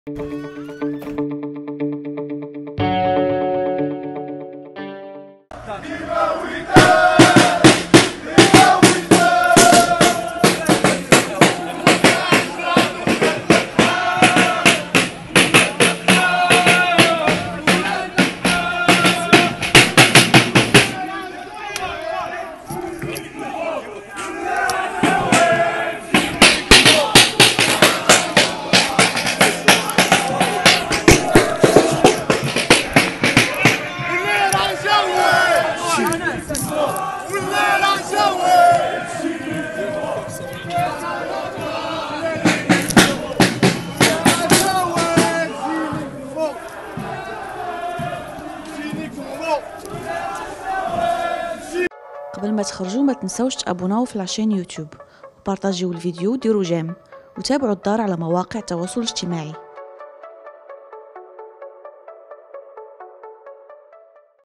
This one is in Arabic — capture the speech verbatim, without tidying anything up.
قبل ما تخرجوا ما تنسوش تابوناو في العشان يوتيوب وبارطاجيو الفيديو وديروا جيم وتابعوا الدار على مواقع التواصل الاجتماعي.